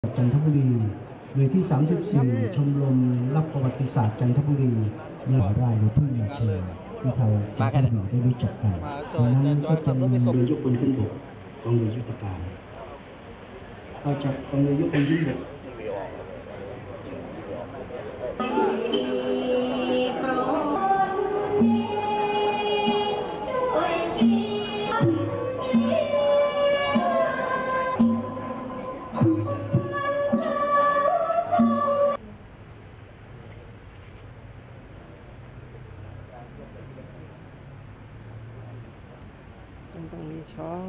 จันทบุรีหน่วยที่ 34 ชมรมรับประวัติศาสตร์จันทบุรีมีหลายรายเลยที่มาเชิญที่เขาจันทบุรีได้รู้จักกันดังนั้นก็จะมีเรือยกพลขึ้นบกกองเรือยุทธการต่อจากกองเรือยกพลขึ้นบกต้องมีช่อง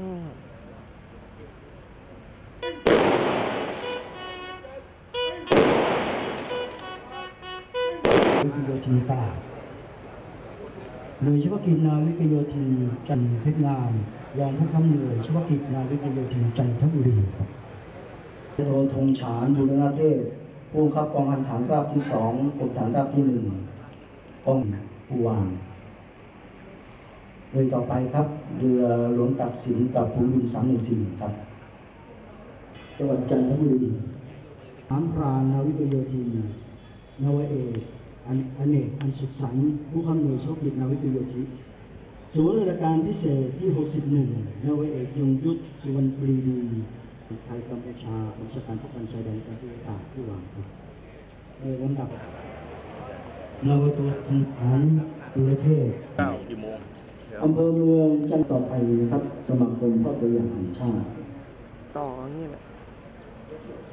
วิทยโยธินตลาดหน่วยเฉพาะกิจนาวิกโยธินจันทร์เพชรงามรองผู้กำกับหน่วยเฉพาะกิจนาวิกโยธินจันทบุรีครับโทธงฉานบุรณเทพผู้บังคับกองพันฐานราบที่ 2กรมฐานราบที่ 1กองผู้วางโดยต่อไปครับเรือหลวงตักสินกับฝูงบิน314ครับจังหวัดจันทบุรีน้ำพรานนาวิกโยธินนาวเอกอเนกอันสุขสันต์ผู้คำหน่วยเฉพาะกิจนาวิกโยธินศูนย์ราชการพิเศษที่ 61นาวเอกยงยุทธสุวรรณปรีดีไทยกัมพูชาราชการป้องกันชายแดนประเทศผู้วางครับในลำดับนาวตรีฐานดุลเทพกี่โมงอำเภอเมืองจันทร์ต่อไปนะครับสมาคมพ่อตัวอย่างแห่งชาติต่อนี่แหละ